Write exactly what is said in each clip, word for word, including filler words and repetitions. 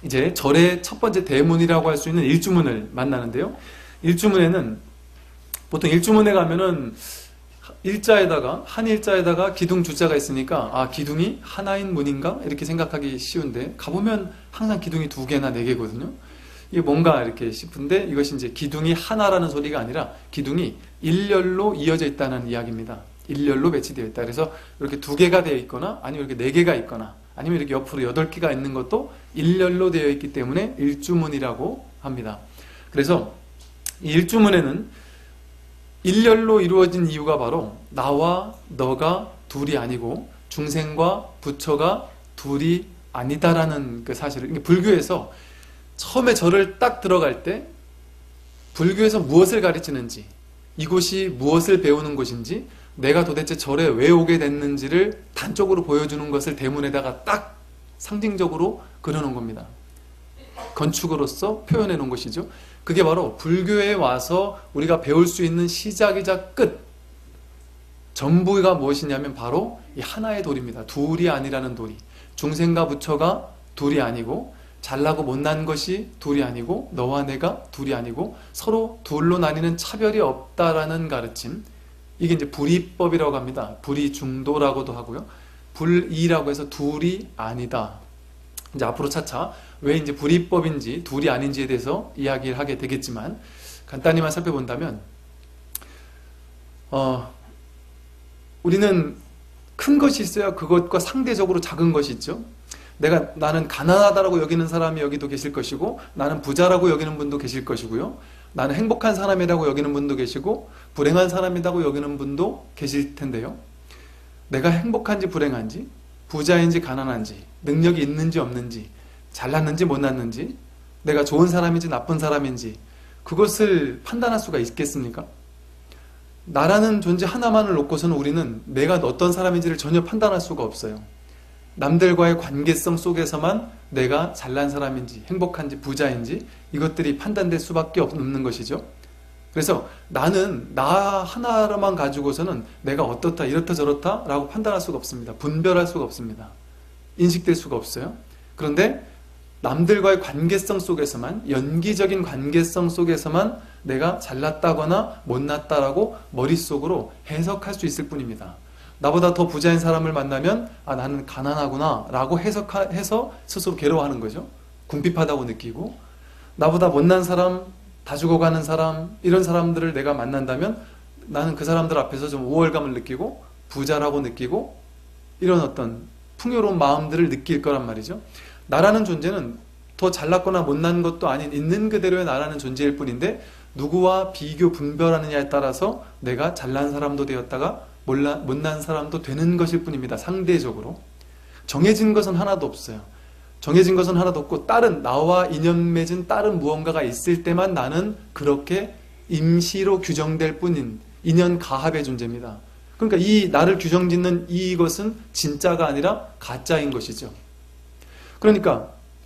이제 절의 첫 번째 대문이라고 할 수 있는 일주문을 만나는데요. 일주문에는 보통 일주문에 가면은 일자에다가 한 일자에다가 기둥 주자가 있으니까 아 기둥이 하나인 문인가 이렇게 생각하기 쉬운데 가보면 항상 기둥이 두 개나 네 개거든요. 이게 뭔가 이렇게 싶은데 이것이 이제 기둥이 하나라는 소리가 아니라 기둥이 일렬로 이어져 있다는 이야기입니다. 일렬로 배치되어 있다. 그래서 이렇게 두 개가 되어 있거나 아니면 이렇게 네 개가 있거나 아니면 이렇게 옆으로 여덟 개가 있는 것도 일렬로 되어 있기 때문에 일주문이라고 합니다. 그래서 이 일주문에는 일렬로 이루어진 이유가 바로 나와 너가 둘이 아니고 중생과 부처가 둘이 아니다라는 그 사실을, 불교에서 처음에 절을 딱 들어갈 때 불교에서 무엇을 가르치는지, 이곳이 무엇을 배우는 곳인지, 내가 도대체 절에 왜 오게 됐는지를 단적으로 보여주는 것을 대문에다가 딱 상징적으로 그려놓은 겁니다. 건축으로서 표현해 놓은 것이죠. 그게 바로 불교에 와서 우리가 배울 수 있는 시작이자 끝, 전부가 무엇이냐면 바로 이 하나의 도리입니다. 둘이 아니라는 도리. 중생과 부처가 둘이 아니고, 잘나고 못난 것이 둘이 아니고, 너와 내가 둘이 아니고, 서로 둘로 나뉘는 차별이 없다라는 가르침. 이게 이제 불이법이라고 합니다. 불이중도라고도 하고요. 불이라고 해서 둘이 아니다. 이제 앞으로 차차 왜 이제 불이법인지 둘이 아닌지에 대해서 이야기를 하게 되겠지만, 간단히만 살펴본다면, 어, 우리는 큰 것이 있어야 그것과 상대적으로 작은 것이 있죠. 내가, 나는 가난하다라고 여기는 사람이 여기도 계실 것이고, 나는 부자라고 여기는 분도 계실 것이고요. 나는 행복한 사람이라고 여기는 분도 계시고, 불행한 사람이라고 여기는 분도 계실 텐데요. 내가 행복한지 불행한지, 부자인지 가난한지, 능력이 있는지 없는지, 잘났는지 못났는지, 내가 좋은 사람인지 나쁜 사람인지, 그것을 판단할 수가 있겠습니까? 나라는 존재 하나만을 놓고서는 우리는 내가 어떤 사람인지를 전혀 판단할 수가 없어요. 남들과의 관계성 속에서만 내가 잘난 사람인지 행복한지 부자인지 이것들이 판단될 수밖에 없는 것이죠. 그래서 나는 나 하나로만 가지고서는 내가 어떻다 이렇다 저렇다 라고 판단할 수가 없습니다. 분별할 수가 없습니다. 인식될 수가 없어요. 그런데 남들과의 관계성 속에서만, 연기적인 관계성 속에서만 내가 잘났다거나 못났다라고 머릿속으로 해석할 수 있을 뿐입니다. 나보다 더 부자인 사람을 만나면 아 나는 가난하구나 라고 해석해서 스스로 괴로워하는 거죠. 궁핍하다고 느끼고, 나보다 못난 사람, 다 죽어가는 사람, 이런 사람들을 내가 만난다면 나는 그 사람들 앞에서 좀 우월감을 느끼고 부자라고 느끼고 이런 어떤 풍요로운 마음들을 느낄 거란 말이죠. 나라는 존재는 더 잘났거나 못난 것도 아닌 있는 그대로의 나라는 존재일 뿐인데, 누구와 비교 분별하느냐에 따라서 내가 잘난 사람도 되었다가 몰라, 못난 사람도 되는 것일 뿐입니다. 상대적으로 정해진 것은 하나도 없어요. 정해진 것은 하나도 없고, 다른 나와 인연 맺은 다른 무언가가 있을 때만 나는 그렇게 임시로 규정될 뿐인 인연 가합의 존재입니다. 그러니까 이 나를 규정짓는 이것은 진짜가 아니라 가짜인 것이죠. 그러니까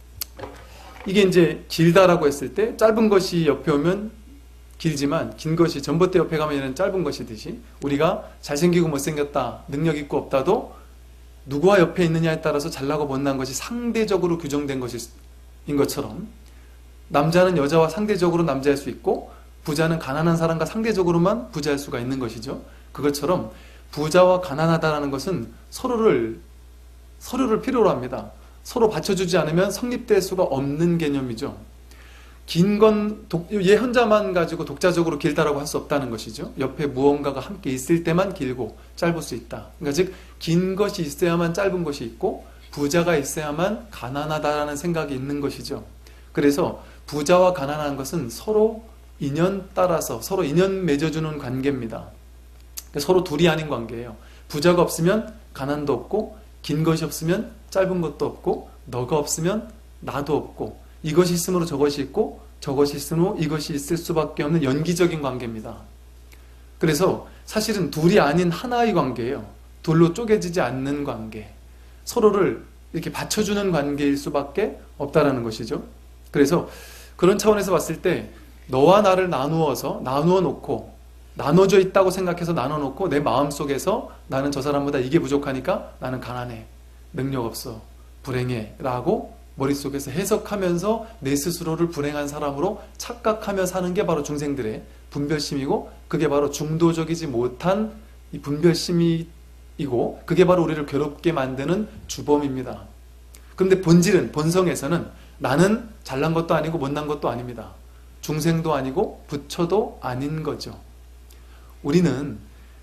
이게 이제 길다라고 했을 때 짧은 것이 옆에 오면 길지만 긴 것이 전봇대 옆에 가면 얘는 짧은 것이듯이, 우리가 잘생기고 못생겼다, 능력 있고 없다도 누구와 옆에 있느냐에 따라서 잘나고 못난 것이 상대적으로 규정된 것인 것처럼, 남자는 여자와 상대적으로 남자일 수 있고 부자는 가난한 사람과 상대적으로만 부자일 수가 있는 것이죠. 그것처럼 부자와 가난하다라는 것은 서로를 서로를 필요로 합니다. 서로 받쳐주지 않으면 성립될 수가 없는 개념이죠. 긴 건 얘 혼자만 가지고 독자적으로 길다라고 할 수 없다는 것이죠. 옆에 무언가가 함께 있을 때만 길고 짧을 수 있다. 그러니까 즉 긴 것이 있어야만 짧은 것이 있고, 부자가 있어야만 가난하다라는 생각이 있는 것이죠. 그래서 부자와 가난한 것은 서로 인연 따라서 서로 인연 맺어주는 관계입니다. 그러니까 서로 둘이 아닌 관계예요. 부자가 없으면 가난도 없고, 긴 것이 없으면 짧은 것도 없고, 너가 없으면 나도 없고, 이것이 있으므로 저것이 있고 저것이 있으므로 이것이 있을 수밖에 없는 연기적인 관계입니다. 그래서 사실은 둘이 아닌 하나의 관계예요. 둘로 쪼개지지 않는 관계, 서로를 이렇게 받쳐주는 관계일 수밖에 없다라는 것이죠. 그래서 그런 차원에서 봤을 때 너와 나를 나누어서 나누어 놓고, 나눠져 있다고 생각해서 나눠 놓고 내 마음속에서 나는 저 사람보다 이게 부족하니까 나는 가난해, 능력 없어, 불행해 라고 머릿속에서 해석하면서 내 스스로를 불행한 사람으로 착각하며 사는 게 바로 중생들의 분별심이고, 그게 바로 중도적이지 못한 이 분별심이고, 그게 바로 우리를 괴롭게 만드는 주범입니다. 그런데 본질은, 본성에서는 나는 잘난 것도 아니고 못난 것도 아닙니다. 중생도 아니고 부처도 아닌 거죠. 우리는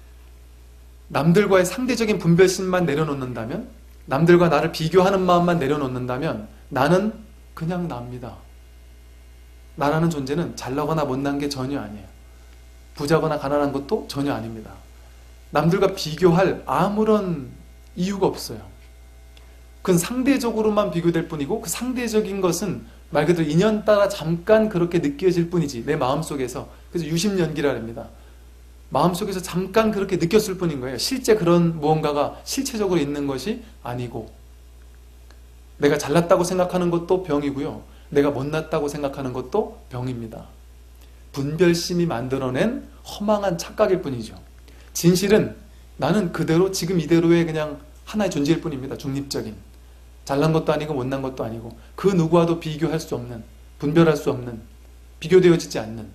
남들과의 상대적인 분별심만 내려놓는다면, 남들과 나를 비교하는 마음만 내려놓는다면 나는 그냥 납니다. 나라는 존재는 잘나거나 못난 게 전혀 아니에요. 부자거나 가난한 것도 전혀 아닙니다. 남들과 비교할 아무런 이유가 없어요. 그건 상대적으로만 비교될 뿐이고, 그 상대적인 것은 말 그대로 인연 따라 잠깐 그렇게 느껴질 뿐이지, 내 마음속에서. 그래서 유심연기라 합니다. 마음속에서 잠깐 그렇게 느꼈을 뿐인 거예요. 실제 그런 무언가가 실체적으로 있는 것이 아니고, 내가 잘났다고 생각하는 것도 병이고요, 내가 못났다고 생각하는 것도 병입니다. 분별심이 만들어낸 허망한 착각일 뿐이죠. 진실은 나는 그대로 지금 이대로의 그냥 하나의 존재일 뿐입니다. 중립적인, 잘난 것도 아니고 못난 것도 아니고, 그 누구와도 비교할 수 없는, 분별할 수 없는, 비교되어지지 않는,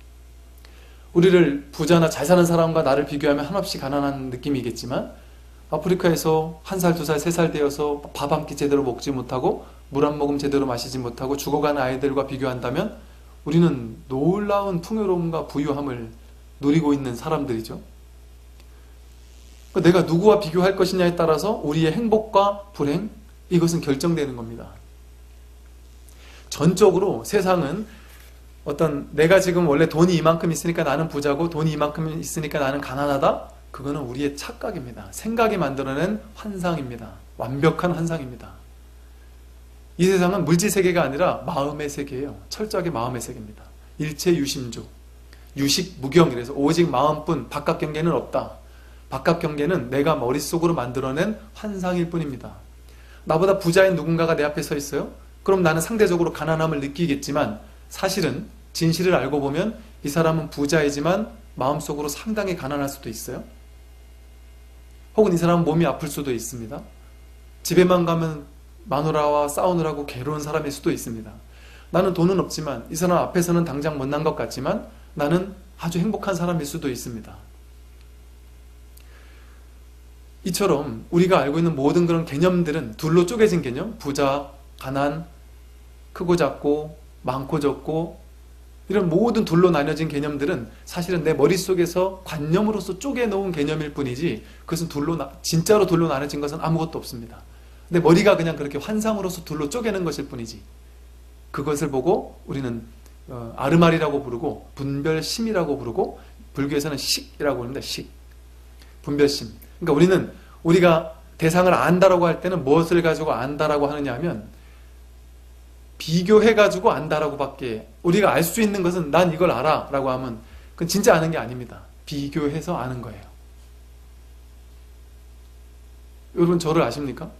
우리를 부자나 잘 사는 사람과 나를 비교하면 한없이 가난한 느낌이겠지만, 아프리카에서 한 살, 두 살, 세 살 되어서 밥 한 끼 제대로 먹지 못하고 물 한 모금 제대로 마시지 못하고 죽어가는 아이들과 비교한다면 우리는 놀라운 풍요로움과 부유함을 누리고 있는 사람들이죠. 내가 누구와 비교할 것이냐에 따라서 우리의 행복과 불행, 이것은 결정되는 겁니다. 전적으로 세상은 어떤, 내가 지금 원래 돈이 이만큼 있으니까 나는 부자고 돈이 이만큼 있으니까 나는 가난하다? 그거는 우리의 착각입니다. 생각이 만들어낸 환상입니다. 완벽한 환상입니다. 이 세상은 물질 세계가 아니라 마음의 세계예요. 철저하게 마음의 세계입니다. 일체 유심조, 유식 무경이라서 오직 마음뿐, 바깥 경계는 없다. 바깥 경계는 내가 머릿속으로 만들어낸 환상일 뿐입니다. 나보다 부자인 누군가가 내 앞에 서 있어요? 그럼 나는 상대적으로 가난함을 느끼겠지만, 사실은 진실을 알고 보면 이 사람은 부자이지만 마음속으로 상당히 가난할 수도 있어요. 혹은 이 사람은 몸이 아플 수도 있습니다. 집에만 가면 마누라와 싸우느라고 괴로운 사람일 수도 있습니다. 나는 돈은 없지만 이 사람 앞에서는 당장 못난 것 같지만 나는 아주 행복한 사람일 수도 있습니다. 이처럼 우리가 알고 있는 모든 그런 개념들은 둘로 쪼개진 개념, 부자, 가난, 크고 작고, 많고 적고, 이런 모든 둘로 나뉘어진 개념들은 사실은 내 머릿속에서 관념으로서 쪼개놓은 개념일 뿐이지, 그것은 둘로 나, 진짜로 둘로 나눠진 것은 아무것도 없습니다. 내 머리가 그냥 그렇게 환상으로서 둘로 쪼개는 것일 뿐이지, 그것을 보고 우리는 어, 아르말이라고 부르고 분별심이라고 부르고, 불교에서는 식이라고 합니다. 식, 분별심. 그러니까 우리는, 우리가 대상을 안다라고 할 때는 무엇을 가지고 안다라고 하느냐 하면, 비교해가지고 안다라고 밖에, 우리가 알 수 있는 것은 난 이걸 알아 라고 하면 그건 진짜 아는 게 아닙니다. 비교해서 아는 거예요. 여러분 저를 아십니까?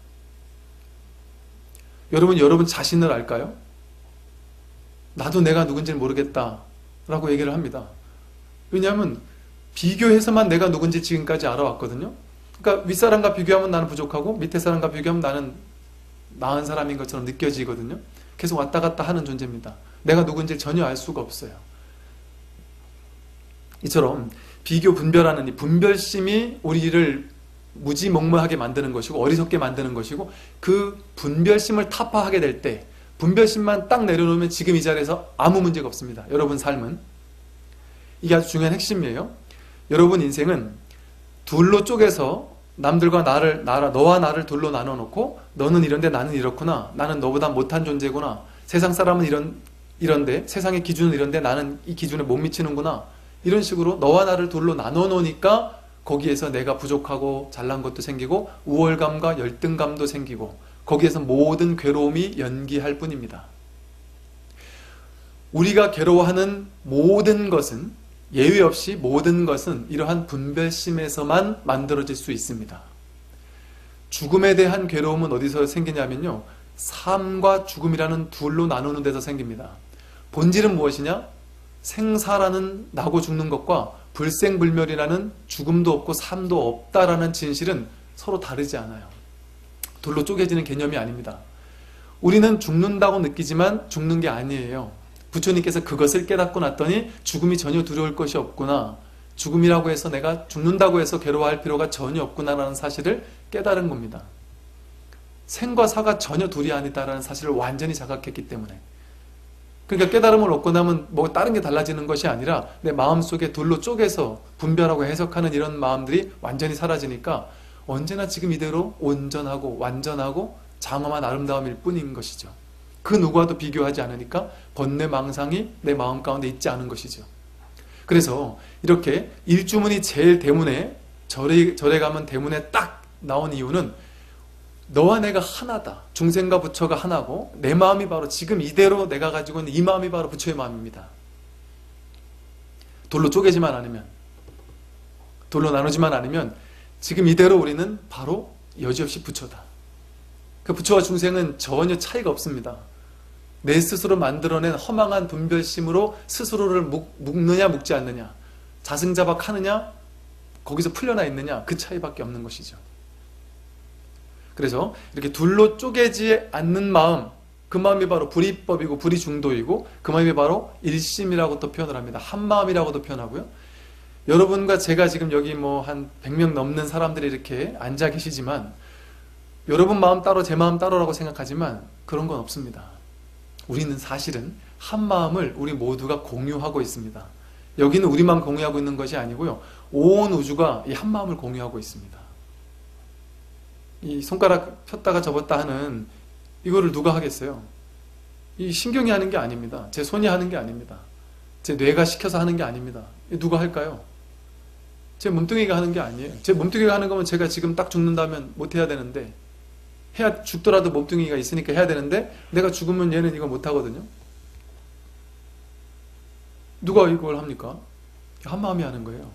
여러분 여러분 자신을 알까요? 나도 내가 누군지를 모르겠다 라고 얘기를 합니다. 왜냐하면 비교해서만 내가 누군지 지금까지 알아왔거든요. 그러니까 윗사람과 비교하면 나는 부족하고 밑에 사람과 비교하면 나는 나은 사람인 것처럼 느껴지거든요. 계속 왔다 갔다 하는 존재입니다. 내가 누군지 전혀 알 수가 없어요. 이처럼 비교 분별하는 이 분별심이 우리를 무지몽무하게 만드는 것이고 어리석게 만드는 것이고, 그 분별심을 타파하게 될 때, 분별심만 딱 내려놓으면 지금 이 자리에서 아무 문제가 없습니다. 여러분 삶은. 이게 아주 중요한 핵심이에요. 여러분 인생은 둘로 쪼개서 남들과 나를, 나라, 너와 나를 둘로 나눠놓고, 너는 이런데 나는 이렇구나, 나는 너보다 못한 존재구나, 세상 사람은 이런, 이런데, 세상의 기준은 이런데 나는 이 기준에 못 미치는구나, 이런 식으로 너와 나를 둘로 나눠놓으니까 거기에서 내가 부족하고 잘난 것도 생기고 우월감과 열등감도 생기고, 거기에서 모든 괴로움이 연기할 뿐입니다. 우리가 괴로워하는 모든 것은, 예외 없이 모든 것은 이러한 분별심에서만 만들어질 수 있습니다. 죽음에 대한 괴로움은 어디서 생기냐면요, 삶과 죽음이라는 둘로 나누는 데서 생깁니다. 본질은 무엇이냐? 생사라는 나고 죽는 것과 불생불멸이라는 죽음도 없고 삶도 없다라는 진실은 서로 다르지 않아요. 둘로 쪼개지는 개념이 아닙니다. 우리는 죽는다고 느끼지만 죽는 게 아니에요. 부처님께서 그것을 깨닫고 났더니 죽음이 전혀 두려울 것이 없구나. 죽음이라고 해서 내가 죽는다고 해서 괴로워할 필요가 전혀 없구나라는 사실을 깨달은 겁니다. 생과 사가 전혀 둘이 아니다라는 사실을 완전히 자각했기 때문에. 그러니까 깨달음을 얻고 나면 뭐 다른 게 달라지는 것이 아니라 내 마음속에 둘로 쪼개서 분별하고 해석하는 이런 마음들이 완전히 사라지니까 언제나 지금 이대로 온전하고 완전하고 장엄한 아름다움일 뿐인 것이죠. 그 누구와도 비교하지 않으니까 번뇌망상이 내 마음 가운데 있지 않은 것이죠. 그래서 이렇게 일주문이 제일 대문에 절에, 절에 가면 대문에 딱 나온 이유는 너와 내가 하나다. 중생과 부처가 하나고 내 마음이 바로 지금 이대로 내가 가지고 있는 이 마음이 바로 부처의 마음입니다. 돌로 쪼개지만 않으면, 돌로 나누지만 않으면 지금 이대로 우리는 바로 여지없이 부처다. 그 부처와 중생은 전혀 차이가 없습니다. 내 스스로 만들어낸 허망한 분별심으로 스스로를 묶, 묶느냐 묶지 않느냐, 자승자박하느냐 거기서 풀려나 있느냐, 그 차이밖에 없는 것이죠. 그래서 이렇게 둘로 쪼개지 않는 마음, 그 마음이 바로 불이법이고 불이중도이고 그 마음이 바로 일심이라고 또 표현을 합니다. 한마음이라고도 표현하고요. 여러분과 제가 지금 여기 뭐 한 백 명 넘는 사람들이 이렇게 앉아 계시지만 여러분 마음 따로 제 마음 따로라고 생각하지만 그런 건 없습니다. 우리는 사실은 한 마음을 우리 모두가 공유하고 있습니다. 여기는 우리만 공유하고 있는 것이 아니고요. 온 우주가 이 한 마음을 공유하고 있습니다. 이 손가락 폈다가 접었다 하는 이거를 누가 하겠어요? 이 신경이 하는 게 아닙니다. 제 손이 하는 게 아닙니다. 제 뇌가 시켜서 하는 게 아닙니다. 누가 할까요? 제 몸뚱이가 하는 게 아니에요. 제 몸뚱이가 하는 거면 제가 지금 딱 죽는다면 못해야 되는데, 해야 죽더라도 몸뚱이가 있으니까 해야 되는데 내가 죽으면 얘는 이거 못하거든요. 누가 이걸 합니까? 한 마음이 하는 거예요.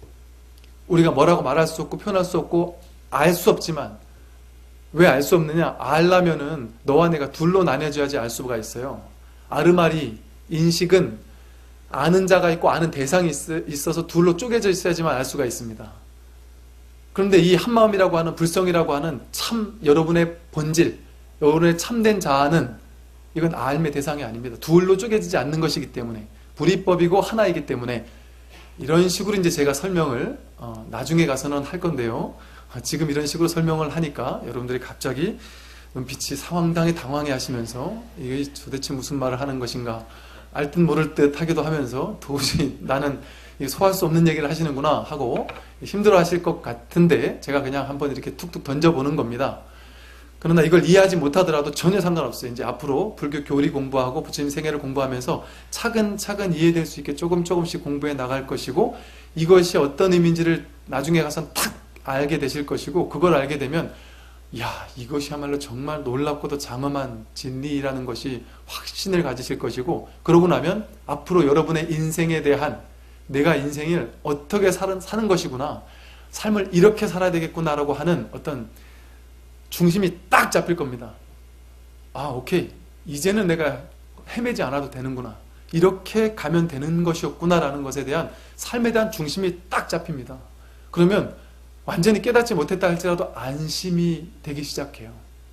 우리가 뭐라고 말할 수 없고 표현할 수 없고 알 수 없지만, 왜 알 수 없느냐? 알려면은 너와 내가 둘로 나뉘어져야지 알 수가 있어요. 아르마리, 인식은 아는 자가 있고 아는 대상이 있어서 둘로 쪼개져 있어야지만 알 수가 있습니다. 그런데 이 한마음이라고 하는, 불성이라고 하는 참 여러분의 본질, 여러분의 참된 자아는 이건 알의 대상이 아닙니다. 둘로 쪼개지지 않는 것이기 때문에, 불이법이고 하나이기 때문에 이런 식으로 이제 제가 설명을 어, 나중에 가서는 할 건데요. 지금 이런 식으로 설명을 하니까 여러분들이 갑자기 눈빛이 상황당에 당황해 하시면서 이게 도대체 무슨 말을 하는 것인가, 알 듯 모를 듯 하기도 하면서 도저히 나는 소화할 수 없는 얘기를 하시는구나 하고 힘들어 하실 것 같은데 제가 그냥 한번 이렇게 툭툭 던져보는 겁니다. 그러나 이걸 이해하지 못하더라도 전혀 상관없어요. 이제 앞으로 불교 교리 공부하고 부처님 생애를 공부하면서 차근차근 이해될 수 있게 조금 조금씩 공부해 나갈 것이고, 이것이 어떤 의미인지를 나중에 가서 탁 알게 되실 것이고, 그걸 알게 되면 야, 이것이야말로 정말 놀랍고도 장엄한 진리라는 것이 확신을 가지실 것이고, 그러고 나면 앞으로 여러분의 인생에 대한, 내가 인생을 어떻게 사는, 사는 것이구나, 삶을 이렇게 살아야 되겠구나라고 하는 어떤 중심이 딱 잡힐 겁니다. 아, 오케이, 이제는 내가 헤매지 않아도 되는구나, 이렇게 가면 되는 것이었구나라는 것에 대한, 삶에 대한 중심이 딱 잡힙니다. 그러면 완전히 깨닫지 못했다 할지라도 안심이 되기 시작해요.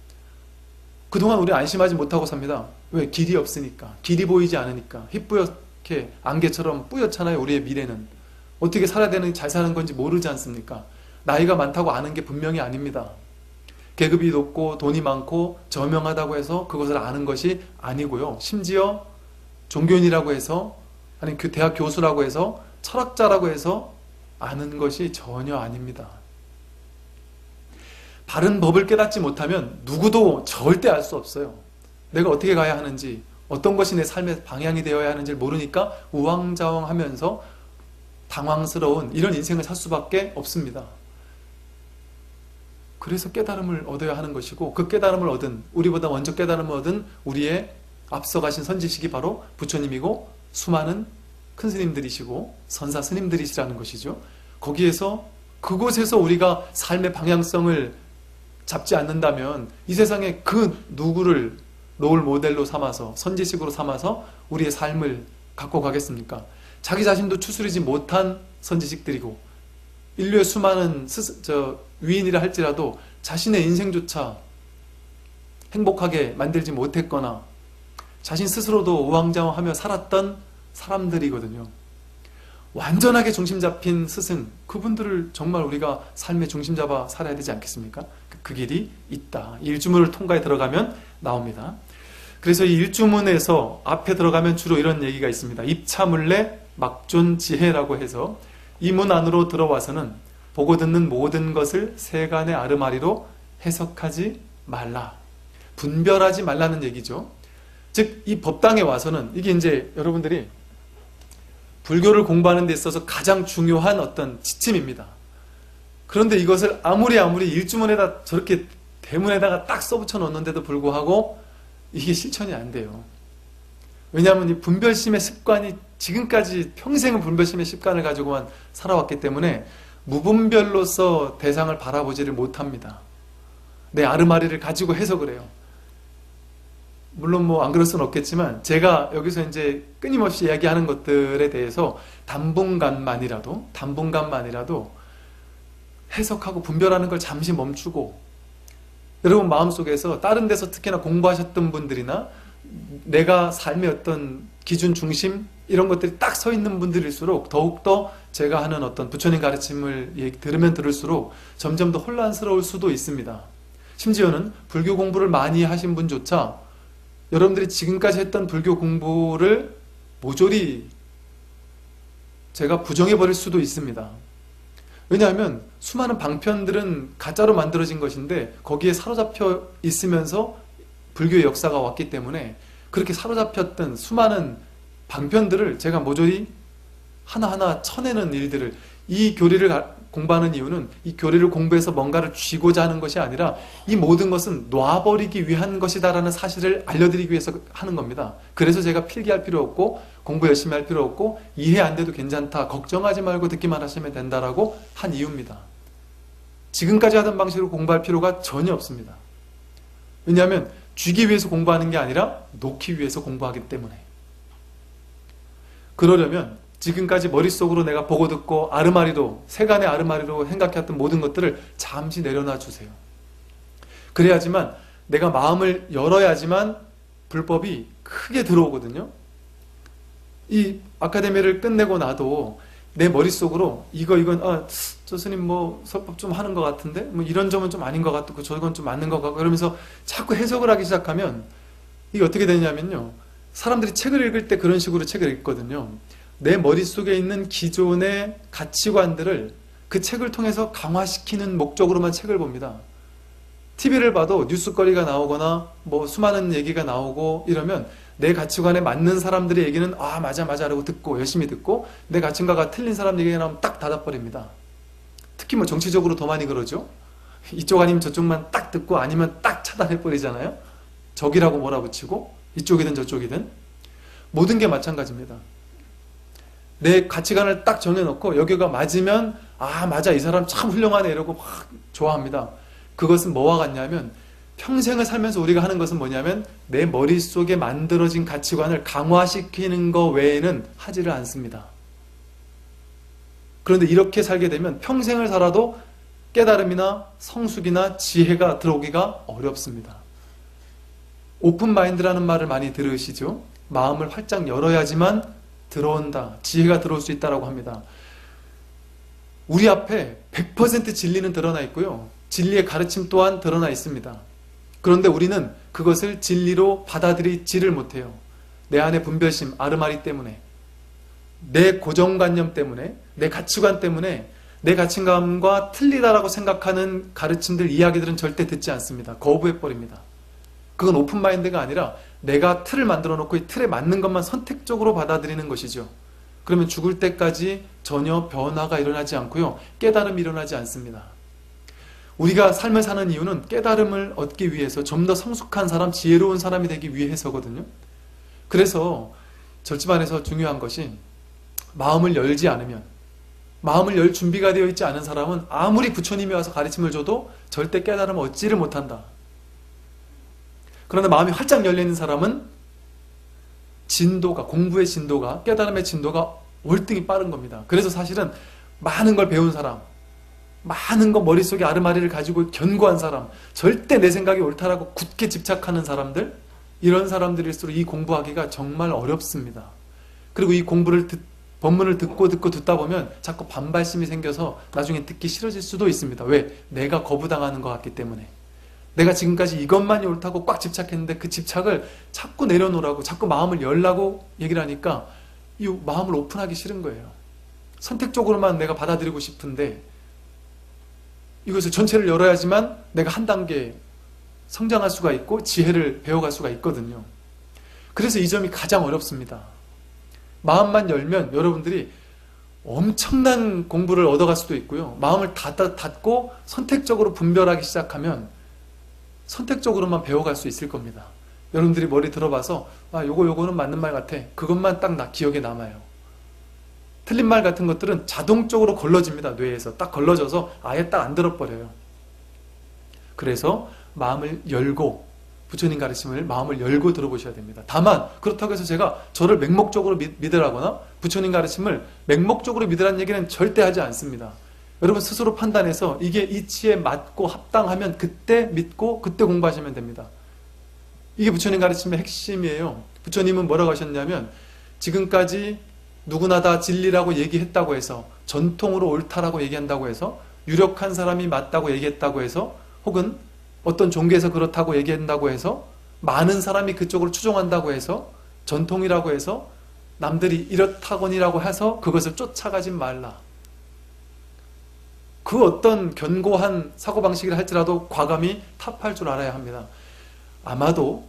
그동안 우리 안심하지 못하고 삽니다. 왜? 길이 없으니까, 길이 보이지 않으니까. 희뿌옇게 안개처럼 뿌옇잖아요. 우리의 미래는 어떻게 살아야 되는지, 잘 사는 건지 모르지 않습니까? 나이가 많다고 아는 게 분명히 아닙니다. 계급이 높고 돈이 많고 저명하다고 해서 그것을 아는 것이 아니고요. 심지어 종교인이라고 해서, 아니 그 대학 교수라고 해서, 철학자라고 해서 아는 것이 전혀 아닙니다. 바른 법을 깨닫지 못하면 누구도 절대 알 수 없어요. 내가 어떻게 가야 하는지, 어떤 것이 내 삶의 방향이 되어야 하는지를 모르니까 우왕좌왕하면서 당황스러운 이런 인생을 살 수밖에 없습니다. 그래서 깨달음을 얻어야 하는 것이고, 그 깨달음을 얻은, 우리보다 먼저 깨달음을 얻은 우리의 앞서가신 선지식이 바로 부처님이고 수많은 큰 스님들이시고 선사 스님들이시라는 것이죠. 거기에서, 그곳에서 우리가 삶의 방향성을 잡지 않는다면 이 세상에 그 누구를 롤 모델로 삼아서, 선지식으로 삼아서 우리의 삶을 갖고 가겠습니까? 자기 자신도 추스리지 못한 선지식들이고, 인류의 수많은 스스, 저, 위인이라 할지라도 자신의 인생조차 행복하게 만들지 못했거나 자신 스스로도 우왕좌왕하며 살았던 사람들이거든요. 완전하게 중심 잡힌 스승, 그분들을 정말 우리가 삶의 중심 잡아 살아야 되지 않겠습니까? 그 길이 있다. 이 일주문을 통과해 들어가면 나옵니다. 그래서 이 일주문에서 앞에 들어가면 주로 이런 얘기가 있습니다. 입차물례 막존지혜라고 해서 이 문 안으로 들어와서는 보고 듣는 모든 것을 세간의 아르마리로 해석하지 말라. 분별하지 말라는 얘기죠. 즉, 이 법당에 와서는 이게 이제 여러분들이 불교를 공부하는 데 있어서 가장 중요한 어떤 지침입니다. 그런데 이것을 아무리 아무리 일주문에다 저렇게 대문에다가 딱 써붙여 놓는데도 불구하고 이게 실천이 안 돼요. 왜냐하면 이 분별심의 습관이 지금까지 평생은 분별심의 습관을 가지고만 살아왔기 때문에 무분별로서 대상을 바라보지를 못합니다. 내 아르마리를 가지고 해석을 해요. 물론 뭐 안 그럴 수는 없겠지만 제가 여기서 이제 끊임없이 이야기하는 것들에 대해서 당분간만이라도 당분간만이라도 해석하고 분별하는 걸 잠시 멈추고, 여러분 마음속에서 다른 데서 특히나 공부하셨던 분들이나 내가 삶의 어떤 기준 중심 이런 것들이 딱 서 있는 분들일수록 더욱더 제가 하는 어떤 부처님 가르침을 들으면 들을수록 점점 더 혼란스러울 수도 있습니다. 심지어는 불교 공부를 많이 하신 분조차 여러분들이 지금까지 했던 불교 공부를 모조리 제가 부정해버릴 수도 있습니다. 왜냐하면 수많은 방편들은 가짜로 만들어진 것인데 거기에 사로잡혀 있으면서 불교의 역사가 왔기 때문에 그렇게 사로잡혔던 수많은 방편들을 제가 모조리 하나하나 쳐내는 일들을, 이 교리를 공부하는 이유는 이 교리를 공부해서 뭔가를 쥐고자 하는 것이 아니라 이 모든 것은 놔버리기 위한 것이다라는 사실을 알려드리기 위해서 하는 겁니다. 그래서 제가 필기할 필요 없고 공부 열심히 할 필요 없고 이해 안 돼도 괜찮다, 걱정하지 말고 듣기만 하시면 된다라고 한 이유입니다. 지금까지 하던 방식으로 공부할 필요가 전혀 없습니다. 왜냐하면 쥐기 위해서 공부하는 게 아니라 놓기 위해서 공부하기 때문에. 그러려면 지금까지 머릿속으로 내가 보고 듣고 아르마리로, 세간의 아르마리로 생각해왔던 모든 것들을 잠시 내려놔 주세요. 그래야지만 내가 마음을 열어야지만 불법이 크게 들어오거든요. 이 아카데미를 끝내고 나도 내 머릿속으로 이거 이건 아, 저 스님 뭐 설법 좀 하는 것 같은데 뭐 이런 점은 좀 아닌 것 같고 저건 좀 맞는 것 같고 그러면서 자꾸 해석을 하기 시작하면 이게 어떻게 되냐면요, 사람들이 책을 읽을 때 그런 식으로 책을 읽거든요. 내 머릿속에 있는 기존의 가치관들을 그 책을 통해서 강화시키는 목적으로만 책을 봅니다. 티비를 봐도 뉴스거리가 나오거나 뭐 수많은 얘기가 나오고 이러면 내 가치관에 맞는 사람들의 얘기는 아 맞아 맞아 라고 듣고 열심히 듣고, 내 가치관과 틀린 사람 얘기가 나오면 딱 닫아버립니다. 특히 뭐 정치적으로 더 많이 그러죠. 이쪽 아니면 저쪽만 딱 듣고 아니면 딱 차단해버리잖아요. 적이라고 몰아붙이고, 이쪽이든 저쪽이든 모든 게 마찬가지입니다. 내 가치관을 딱 정해놓고 여기가 맞으면 아 맞아 이 사람 참 훌륭하네 이러고 막 좋아합니다. 그것은 뭐와 같냐면 평생을 살면서 우리가 하는 것은 뭐냐면 내 머릿속에 만들어진 가치관을 강화시키는 것 외에는 하지를 않습니다. 그런데 이렇게 살게 되면 평생을 살아도 깨달음이나 성숙이나 지혜가 들어오기가 어렵습니다. 오픈마인드라는 말을 많이 들으시죠? 마음을 활짝 열어야지만 들어온다, 지혜가 들어올 수 있다고 합니다. 우리 앞에 백 퍼센트 진리는 드러나 있고요, 진리의 가르침 또한 드러나 있습니다. 그런데 우리는 그것을 진리로 받아들이지를 못해요. 내 안의 분별심, 아르마리 때문에, 내 고정관념 때문에, 내 가치관 때문에 내 가치관과 틀리다라고 생각하는 가르침들, 이야기들은 절대 듣지 않습니다. 거부해버립니다. 그건 오픈마인드가 아니라 내가 틀을 만들어 놓고 이 틀에 맞는 것만 선택적으로 받아들이는 것이죠. 그러면 죽을 때까지 전혀 변화가 일어나지 않고요, 깨달음이 일어나지 않습니다. 우리가 삶을 사는 이유는 깨달음을 얻기 위해서 좀 더 성숙한 사람, 지혜로운 사람이 되기 위해서거든요. 그래서 절집안에서 중요한 것이 마음을 열지 않으면, 마음을 열 준비가 되어 있지 않은 사람은 아무리 부처님이 와서 가르침을 줘도 절대 깨달음을 얻지를 못한다. 그러나 마음이 활짝 열려있는 사람은 진도가, 공부의 진도가, 깨달음의 진도가 월등히 빠른 겁니다. 그래서 사실은 많은 걸 배운 사람, 많은 거 머릿속에 아르마리를 가지고 견고한 사람, 절대 내 생각이 옳다라고 굳게 집착하는 사람들, 이런 사람들일수록 이 공부하기가 정말 어렵습니다. 그리고 이 공부를 듣, 법문을 듣고 듣고 듣다 보면 자꾸 반발심이 생겨서 나중에 듣기 싫어질 수도 있습니다. 왜? 내가 거부당하는 것 같기 때문에. 내가 지금까지 이것만이 옳다고 꽉 집착했는데 그 집착을 자꾸 내려놓으라고, 자꾸 마음을 열라고 얘기를 하니까 이 마음을 오픈하기 싫은 거예요. 선택적으로만 내가 받아들이고 싶은데 이것을 전체를 열어야지만 내가 한 단계 성장할 수가 있고 지혜를 배워갈 수가 있거든요. 그래서 이 점이 가장 어렵습니다. 마음만 열면 여러분들이 엄청난 공부를 얻어갈 수도 있고요. 마음을 닫아, 닫고 선택적으로 분별하기 시작하면 선택적으로만 배워갈 수 있을 겁니다. 여러분들이 머리 들어봐서 아, 요거 요거는 맞는 말 같아. 그것만 딱 나 기억에 남아요. 틀린 말 같은 것들은 자동적으로 걸러집니다. 뇌에서 딱 걸러져서 아예 딱 안 들어버려요. 그래서 마음을 열고, 부처님 가르침을 마음을 열고 들어보셔야 됩니다. 다만 그렇다고 해서 제가 저를 맹목적으로 믿, 믿으라거나 부처님 가르침을 맹목적으로 믿으라는 얘기는 절대 하지 않습니다. 여러분 스스로 판단해서 이게 이치에 맞고 합당하면 그때 믿고 그때 공부하시면 됩니다. 이게 부처님 가르침의 핵심이에요. 부처님은 뭐라고 하셨냐면, 지금까지 누구나 다 진리라고 얘기했다고 해서, 전통으로 옳다라고 얘기한다고 해서, 유력한 사람이 맞다고 얘기했다고 해서, 혹은 어떤 종교에서 그렇다고 얘기한다고 해서, 많은 사람이 그쪽으로 추종한다고 해서, 전통이라고 해서 남들이 이렇다거니라고 해서 그것을 쫓아가지 말라. 그 어떤 견고한 사고방식을 할지라도 과감히 타파할 줄 알아야 합니다. 아마도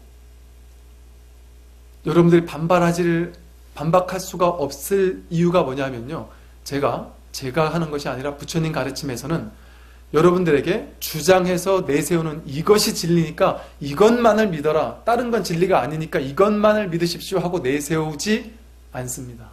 여러분들이 반발하지를 반박할 수가 없을 이유가 뭐냐면요, 제가 제가 하는 것이 아니라 부처님 가르침에서는 여러분들에게 주장해서 내세우는 이것이 진리니까 이것만을 믿어라, 다른 건 진리가 아니니까 이것만을 믿으십시오 하고 내세우지 않습니다.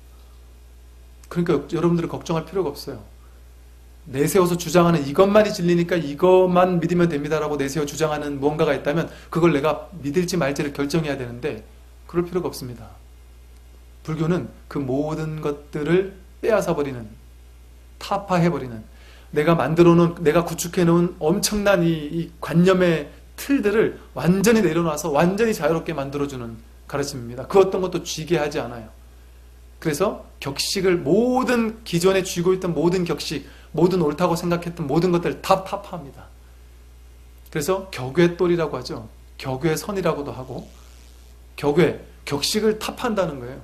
그러니까 여러분들이 걱정할 필요가 없어요. 내세워서 주장하는 이것만이 진리니까 이것만 믿으면 됩니다라고 내세워 주장하는 무언가가 있다면 그걸 내가 믿을지 말지를 결정해야 되는데 그럴 필요가 없습니다. 불교는 그 모든 것들을 빼앗아버리는, 타파해버리는, 내가 만들어놓은, 내가 구축해놓은 엄청난 이, 이 관념의 틀들을 완전히 내려놔서 완전히 자유롭게 만들어주는 가르침입니다. 그 어떤 것도 쥐게 하지 않아요. 그래서 격식을, 모든 기존에 쥐고 있던 모든 격식, 모든 옳다고 생각했던 모든 것들을 다 타파합니다. 그래서 격외똘이라고 하죠. 격외선이라고도 하고, 격외, 격식을 타파한다는 거예요.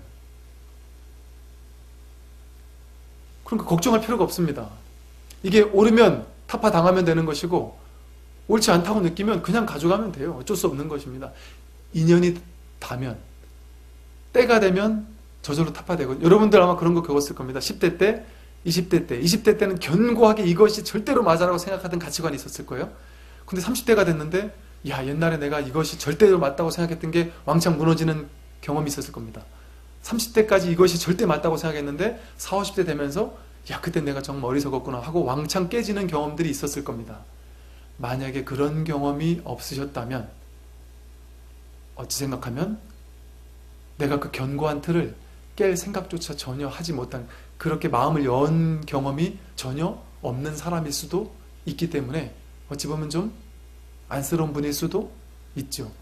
그러니까 걱정할 필요가 없습니다. 이게 옳으면 타파당하면 되는 것이고 옳지 않다고 느끼면 그냥 가져가면 돼요. 어쩔 수 없는 것입니다. 인연이 닿으면, 때가 되면 저절로 타파되고, 여러분들 아마 그런 거 겪었을 겁니다. 십 대 때, 이십 대 때, 이십 대 때는 견고하게 이것이 절대로 맞아라고 생각하던 가치관이 있었을 거예요. 근데 삼십 대가 됐는데 야, 옛날에 내가 이것이 절대로 맞다고 생각했던 게 왕창 무너지는 경험이 있었을 겁니다. 삼십 대까지 이것이 절대 맞다고 생각했는데 사오십 대 되면서 야, 그때 내가 정말 어리석었구나 하고 왕창 깨지는 경험들이 있었을 겁니다. 만약에 그런 경험이 없으셨다면 어찌 생각하면 내가 그 견고한 틀을 깰 생각조차 전혀 하지 못한, 그렇게 마음을 연 경험이 전혀 없는 사람일 수도 있기 때문에 어찌 보면 좀 안쓰러운 분일 수도 있죠.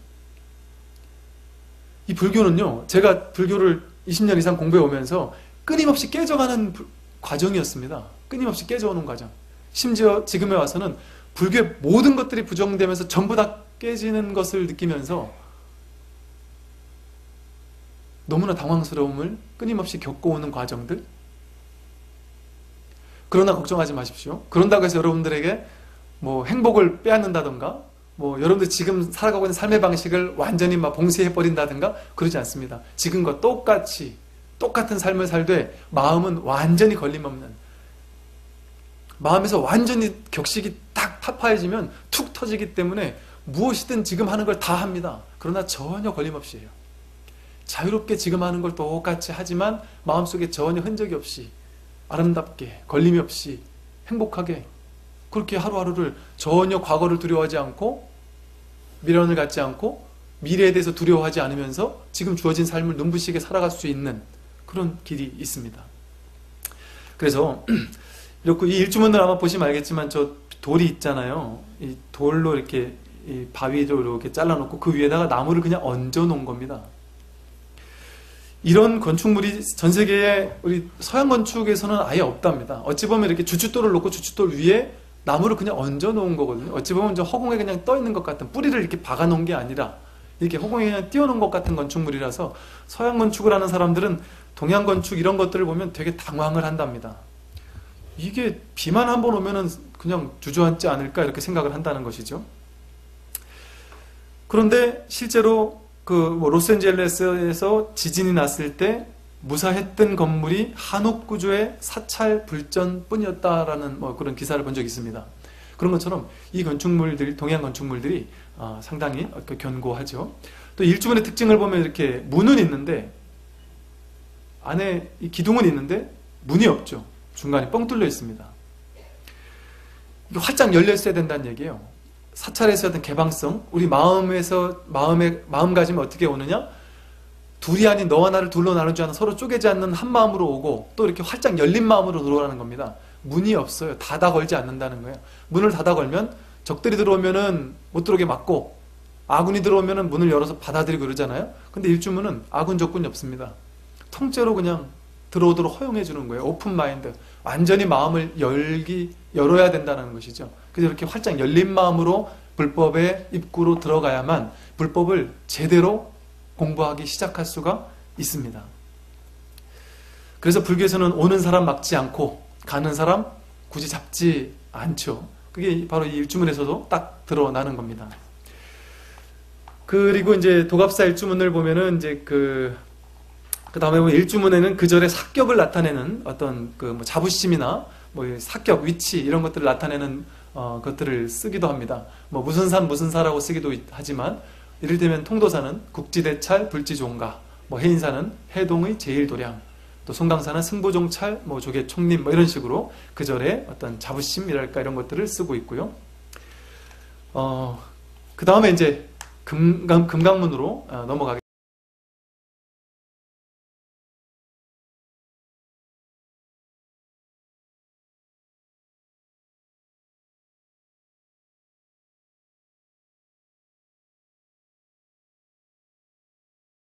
이 불교는요, 제가 불교를 이십 년 이상 공부해 오면서 끊임없이 깨져가는 부, 과정이었습니다. 끊임없이 깨져오는 과정. 심지어 지금에 와서는 불교의 모든 것들이 부정되면서 전부 다 깨지는 것을 느끼면서 너무나 당황스러움을 끊임없이 겪어오는 과정들. 그러나 걱정하지 마십시오. 그런다고 해서 여러분들에게 뭐 행복을 빼앗는다던가, 뭐 여러분들 지금 살아가고 있는 삶의 방식을 완전히 막 봉쇄해버린다든가 그러지 않습니다. 지금과 똑같이 똑같은 삶을 살되 마음은 완전히 걸림없는, 마음에서 완전히 격식이 딱 타파해지면 툭 터지기 때문에 무엇이든 지금 하는 걸 다 합니다. 그러나 전혀 걸림없이 해요. 자유롭게 지금 하는 걸 똑같이 하지만 마음속에 전혀 흔적이 없이 아름답게, 걸림이 없이 행복하게 그렇게 하루하루를, 전혀 과거를 두려워하지 않고 미련을 갖지 않고 미래에 대해서 두려워하지 않으면서 지금 주어진 삶을 눈부시게 살아갈 수 있는 그런 길이 있습니다. 그래서 그리고 이 일주문을 아마 보시면 알겠지만 저 돌이 있잖아요. 이 돌로 이렇게 이 바위로 이렇게 잘라놓고 그 위에다가 나무를 그냥 얹어 놓은 겁니다. 이런 건축물이 전 세계에 우리 서양 건축에서는 아예 없답니다. 어찌 보면 이렇게 주춧돌을 놓고 주춧돌 위에 나무를 그냥 얹어 놓은 거거든요. 어찌 보면 저 허공에 그냥 떠 있는 것 같은, 뿌리를 이렇게 박아 놓은 게 아니라 이렇게 허공에 그냥 띄워 놓은 것 같은 건축물이라서 서양 건축을 하는 사람들은 동양 건축 이런 것들을 보면 되게 당황을 한답니다. 이게 비만 한번 오면은 그냥 주저앉지 않을까 이렇게 생각을 한다는 것이죠. 그런데 실제로 그 뭐 로스앤젤레스에서 지진이 났을 때 무사했던 건물이 한옥 구조의 사찰 불전뿐이었다라는 뭐 그런 기사를 본 적이 있습니다. 그런 것처럼 이 건축물들, 동양 건축물들이 어, 상당히 견고하죠. 또 일주문의 특징을 보면 이렇게 문은 있는데 안에 이 기둥은 있는데 문이 없죠. 중간에 뻥 뚫려 있습니다. 이게 활짝 열려 있어야 된다는 얘기예요. 사찰에서 어떤 개방성, 우리 마음에서 마음의 마음가짐이 어떻게 오느냐? 둘이 아닌 너와 나를 둘로 나눌 줄 아는 서로 쪼개지 않는 한 마음으로 오고 또 이렇게 활짝 열린 마음으로 들어오라는 겁니다. 문이 없어요. 닫아 걸지 않는다는 거예요. 문을 닫아 걸면 적들이 들어오면은 못 들어오게 막고 아군이 들어오면은 문을 열어서 받아들이고 그러잖아요. 근데 일주문은 아군 적군이 없습니다. 통째로 그냥 들어오도록 허용해 주는 거예요. 오픈 마인드. 완전히 마음을 열기 열어야 된다는 것이죠. 그래서 이렇게 활짝 열린 마음으로 불법의 입구로 들어가야만 불법을 제대로 공부하기 시작할 수가 있습니다. 그래서 불교에서는 오는 사람 막지 않고 가는 사람 굳이 잡지 않죠. 그게 바로 이 일주문에서도 딱 드러나는 겁니다. 그리고 이제 도갑사 일주문을 보면은 이제 그, 그 다음에 보면 일주문에는 그 절의 사격을 나타내는 어떤 그 뭐 자부심이나 뭐 사격, 위치 이런 것들을 나타내는 어, 것들을 쓰기도 합니다. 뭐 무슨 산 무슨 사라고 쓰기도 하지만 이를테면 통도사는 국지대찰 불지종가, 뭐 해인사는 해동의 제일도량, 또 송강사는 승부종찰, 뭐 조계 총림 뭐 이런 식으로 그 절의 어떤 자부심이랄까 이런 것들을 쓰고 있고요. 어, 그 다음에 이제 금강, 금강문으로 어, 넘어가겠습니다.